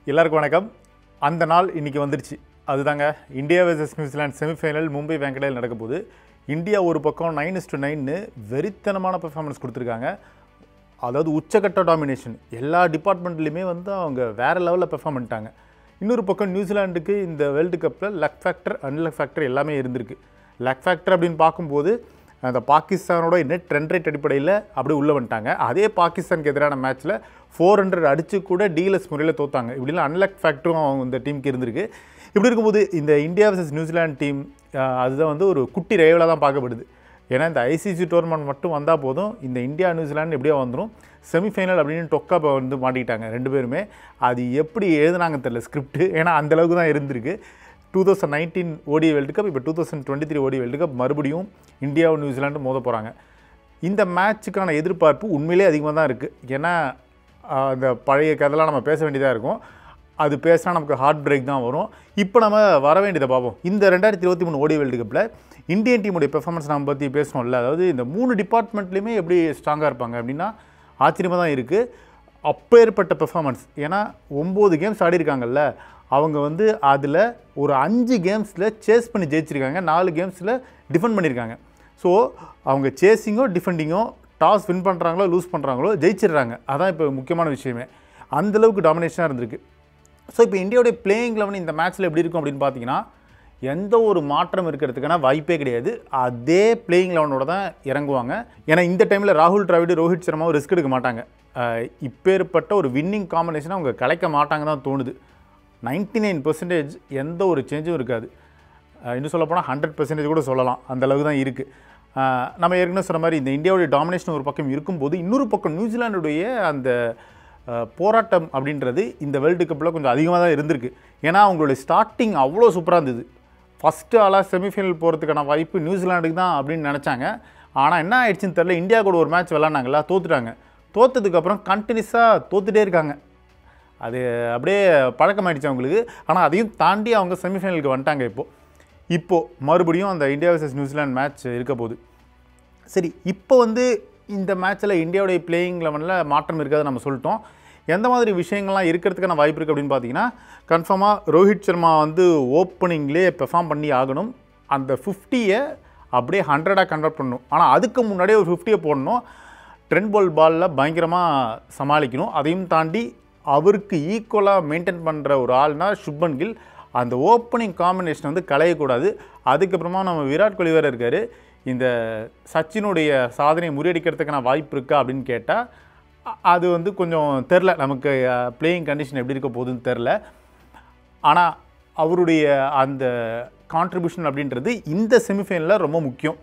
எல்லாருக்கும் வணக்கம். அந்த நாள் இன்றைக்கி வந்துருச்சு. அதுதாங்க India versus New Zealand semifinal Mumbai வாங்கடேயில் நடக்க போகுது. இந்தியா ஒரு பக்கம் 9-9 வெறித்தனமான பெர்ஃபார்மன்ஸ் கொடுத்துருக்காங்க. அதாவது உச்சக்கட்ட டாமினேஷன் எல்லா டிபார்ட்மெண்ட்லேயுமே அவங்க வேறு லெவலில் பெர்ஃபார்ம் பண்ணிட்டாங்க. இன்னொரு பக்கம் நியூசிலாண்டுக்கு இந்த வேர்ல்டு கப்பில் லக் ஃபேக்டர் அன்லக் ஃபேக்டர் எல்லாமே இருந்திருக்கு. லக் ஃபேக்டர் அப்படின்னு பார்க்கும்போது அந்த பாகிஸ்தானோட நெட் ரன் ரேட் அடிப்படையில் அப்படியே உள்ளே வந்துட்டாங்க. அதே பாகிஸ்தானுக்கு எதிரான மேட்ச்சில் 400 அடித்து கூட டீலஸ் முறையில் தோற்றாங்க. இப்படிலாம் அன்லக் ஃபேக்டரும் இந்த டீமுக்கு இருந்திருக்கு. இப்படி இருக்கும்போது இந்த இந்தியா வர்சஸ் நியூசிலாந்து டீம் அதுதான் ஒரு குட்டி ரைவலாக தான் பார்க்கப்படுது. ஏன்னா இந்த ஐசிசி டோர்னமெண்ட் மட்டும் வந்தால் போதும், இந்த இந்தியா நியூசிலாந்து எப்படியோ வந்துடும். செமிஃபைனல் அப்படின்னு டொக்கா மாட்டிக்கிட்டாங்க ரெண்டு பேருமே. அது எப்படி எழுதுனாங்கன்னு தெரியல ஸ்கிரிப்ட். ஏன்னா அந்தளவுக்கு தான் இருந்திருக்கு. 2019 ODI வேர்ல்டு கப், இப்போ 2023 ODI வேர்ல்டு கப் மறுபடியும் இந்தியாவும் நியூசிலாண்டும் மோத போகிறாங்க. இந்த மேட்சுக்கான எதிர்பார்ப்பு உண்மையிலே அதிகமாக தான் இருக்குது. ஏன்னா அந்த பழைய கதைலாம் நம்ம பேச வேண்டியதாக இருக்கும். அது பேசினா நமக்கு ஹார்ட் பிரேக் தான் வரும். இப்போ நம்ம வர வேண்டியதை பார்ப்போம். இந்த 2023 ODI வேர்ல்டு கப்பில் இந்தியன் டீமுடைய பெர்ஃபார்மன்ஸ் நம்ம பற்றி பேசணும்ல. அதாவது இந்த 3 டிபார்ட்மெண்ட்லேயுமே எப்படி ஸ்ட்ராங்காக இருப்பாங்க அப்படின்னா ஆச்சரியமாக தான் இருக்குது. அப்பேற்பட்ட பெர்ஃபார்மன்ஸ். ஏன்னா 9 கேம்ஸ் ஆடிருக்காங்கல்ல, அவங்க அதில் ஒரு 5 கேம்ஸில் சேஸ் பண்ணி ஜெயிச்சிருக்காங்க, 4 கேம்ஸில் டிஃபெண்ட் பண்ணியிருக்காங்க. ஸோ அவங்க சேஸிங்கோ டிஃபெண்டிங்கோ டாஸ் வின் பண்ணுறாங்களோ லூஸ் பண்ணுறாங்களோ ஜெயிச்சிடுறாங்க. அதான் இப்போ முக்கியமான விஷயமே. அந்தளவுக்கு டாமினேஷனாக இருந்திருக்கு. ஸோ இப்போ இந்தியாவுடைய பிளேயிங் 11 இந்த மேட்ச்சில் எப்படி இருக்கும் அப்படின்னு பார்த்தீங்கன்னா எந்த ஒரு மாற்றம் இருக்கிறதுக்கான வாய்ப்பே கிடையாது. அதே பிளேயிங் 11ஓட தான் இறங்குவாங்க. ஏன்னா இந்த டைமில் ராகுல் டிராவிட், ரோஹித் சர்மாவும் ரிஸ்க் எடுக்க மாட்டாங்க. இப்பேற்பட்ட ஒரு வின்னிங் காம்பினேஷனை அவங்க கலைக்க மாட்டாங்க தான் தோணுது. 99% எந்த ஒரு சேஞ்சும் இருக்காது. இன்னும் சொல்லப்போனால் 100% கூட சொல்லலாம். அந்தளவுக்கு தான் இருக்குது. நம்ம ஏற்கனவே சொன்ன மாதிரி இந்த இந்தியாவுடைய டாமினேஷன் ஒரு பக்கம் இருக்கும்போது, இன்னொரு பக்கம் நியூசிலாண்டுடைய அந்த போராட்டம் அப்படின்றது இந்த வேர்ல்டு கப்பில் கொஞ்சம் அதிகமாக தான் இருந்திருக்கு. ஏன்னா அவங்களுடைய ஸ்டார்டிங் அவ்வளோ சூப்பராக இருந்தது. ஃபஸ்ட்டு ஆளாக செமிஃபைனல் போகிறதுக்கான வாய்ப்பு நியூசிலாண்டுக்கு தான் அப்படின்னு நினச்சாங்க. ஆனால் என்ன ஆயிடுச்சுன்னு தெரில, இந்தியா கூட ஒரு மேட்ச் விளாட்னாங்களா, தோற்றுட்டாங்க. தோற்றதுக்கப்புறம் கண்டினியூஸாக தோற்றுட்டே இருக்காங்க. அது அப்படியே பழக்கமாயிடுச்சு அவங்களுக்கு. ஆனால் அதையும் தாண்டி அவங்க செமிஃபைனலுக்கு வந்துட்டாங்க. இப்போது மறுபடியும் அந்த இந்தியா வர்சஸ் நியூசிலாந்து மேட்ச் இருக்க போகுது. சரி, இப்போ இந்த மேட்ச்சில் இந்தியாவுடைய பிளேயிங் 11ல் மாற்றம் இருக்காது நம்ம சொல்லிட்டோம். எந்த மாதிரி விஷயங்கள்லாம் இருக்கிறதுக்கான வாய்ப்பு இருக்குது அப்படின்னு பார்த்தீங்கன்னா, கன்ஃபார்மாக ரோஹித் சர்மா ஓப்பனிங்லேயே பெர்ஃபார்ம் பண்ணி ஆகணும். அந்த 50யை அப்படியே 100ஆக கன்வெர்ட் பண்ணணும். ஆனால் அதுக்கு முன்னாடியே ஒரு 50யை போடணும். ட்ரெண்ட் பாலில் பயங்கரமாக சமாளிக்கணும். அதையும் தாண்டி அவருக்கு ஈக்குவலாக மெயின்டைன் பண்ணுற ஒரு ஆள்னா சுப்மன் கில். அந்த ஓப்பனிங் காம்பினேஷன் கலையக்கூடாது. அதுக்கப்புறமா நம்ம விராட் கோலி வேறு இருக்கார். இந்த சச்சினுடைய சாதனையை முறியடிக்கிறதுக்கான வாய்ப்பு இருக்கா அப்படின்னு கேட்டால் அது கொஞ்சம் தெரில. நமக்கு பிளேயிங் கண்டிஷன் எப்படி இருக்க போகுதுன்னு தெரில. ஆனால் அவருடைய அந்த கான்ட்ரிபியூஷன் அப்படின்றது இந்த செமிஃபைனலில் ரொம்ப முக்கியம்.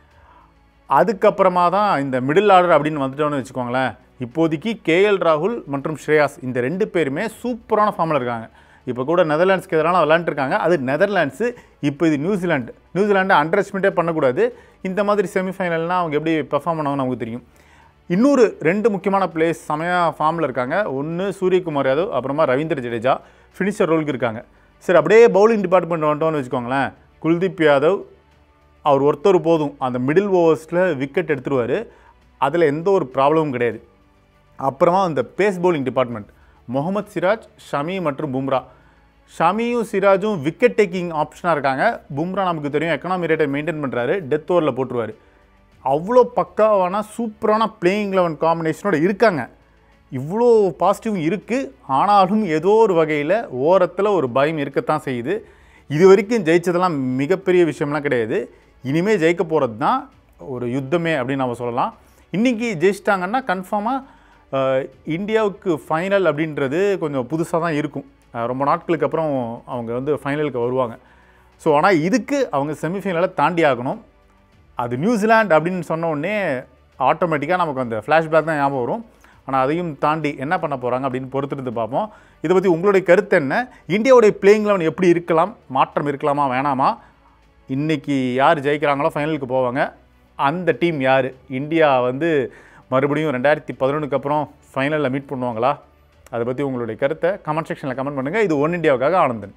அதுக்கப்புறமா தான் இந்த மிடில் ஆர்டர் அப்படின்னு வந்துட்டோன்னு வச்சுக்கோங்களேன். இப்போதைக்கு KL ராகுல் மற்றும் ஸ்ரேயாஸ் இந்த 2 பேருமே சூப்பரான ஃபார்மில் இருக்காங்க. இப்போ கூட நெதர்லாண்ட்ஸ்க்கு எதிரான விளாண்டுருக்காங்க. அது நெதர்லாண்ட்ஸு. இப்போ இது நியூசிலாண்டு அண்டர் எஸ்டிமேட்டே பண்ணக்கூடாது. இந்த மாதிரி செமிஃபைனல்னால் அவங்க எப்படி பெர்ஃபார்ம் பண்ணுவாங்கன்னு நமக்கு தெரியும். இன்னொரு 2 முக்கியமான பிளேயர்ஸ் செமையாக ஃபார்மில் இருக்காங்க. ஒன்று சூரியகுமார் யாதவ், அப்புறமா ரவீந்திர ஜடேஜா ஃபினிஷர் ரோலுக்கு இருக்காங்க. சரி, அப்படியே பவுலிங் டிபார்ட்மெண்ட் வந்துட்டோன்னு வச்சுக்கோங்களேன். குல்தீப் யாதவ் அவர் ஒருத்தர் போதும், அந்த மிடில் ஓவர்ஸில் விக்கெட் எடுத்துருவார். அதில் எந்த ஒரு ப்ராப்ளமும் கிடையாது. அப்புறமா அந்த pace bowling department Mohammed Siraj, Shami மற்றும் பும்ரா. ஷமியும் சிராஜும் விக்கெட் டேக்கிங் ஆப்ஷனாக இருக்காங்க. பும்ரா நமக்கு தெரியும் எக்கனாமி ரேட்டை மெயின்டைன் பண்ணுறாரு, டெத் ஓவரில் போட்டுருவார். அவ்வளோ பக்காவான சூப்பரான பிளேயிங் 11 காம்பினேஷனோடு இருக்காங்க. இவ்வளோ பாசிட்டிவும் இருக்குது. ஆனாலும் ஏதோ ஒரு வகையில் ஓரத்தில் ஒரு பயம் இருக்கத்தான் செய்யுது. இது வரைக்கும் ஜெயிச்சதெல்லாம் மிகப்பெரிய விஷயம்லாம் கிடையாது. இனிமேல் ஜெயிக்க போகிறது தான் ஒரு யுத்தமே அப்படின்னு நம்ம சொல்லலாம். இன்றைக்கி ஜெயிச்சிட்டாங்கன்னா கன்ஃபார்மாக இந்தியாவுக்கு ஃபைனல் அப்படின்றது கொஞ்சம் புதுசாக தான் இருக்கும். ரொம்ப நாட்களுக்கு அப்புறம் அவங்க ஃபைனலுக்கு வருவாங்க. ஸோ ஆனால் இதுக்கு அவங்க செமிஃபைனலை தாண்டி ஆகணும். அது நியூசிலாந்து அப்படின்னு சொன்ன உடனே ஆட்டோமேட்டிக்காக நமக்கு அந்த ஃப்ளாஷ்பேக் தான் ஞாபகம் வரும். ஆனால் அதையும் தாண்டி என்ன பண்ண போகிறாங்க அப்படின்னு பொறுத்திருந்து பார்ப்போம். இதை பற்றி உங்களுடைய கருத்து என்ன? இந்தியாவுடைய பிளேயிங் 11 எப்படி இருக்கலாம்? மாற்றம் இருக்கலாமா வேணாமா? இன்றைக்கி யார் ஜெயிக்கிறாங்களோ ஃபைனலுக்கு போவாங்க. அந்த டீம் யார்? இந்தியா மறுபடியும் 2011க்கு அப்புறம் ஃபைனலில் மீட் பண்ணுவாங்களா? அதை பற்றி உங்களுடைய கருத்தை கமெண்ட் செக்ஷனில் கமெண்ட் பண்ணுங்கள். இது ஒன் இண்டியாவுக்காக ஆனந்தன்.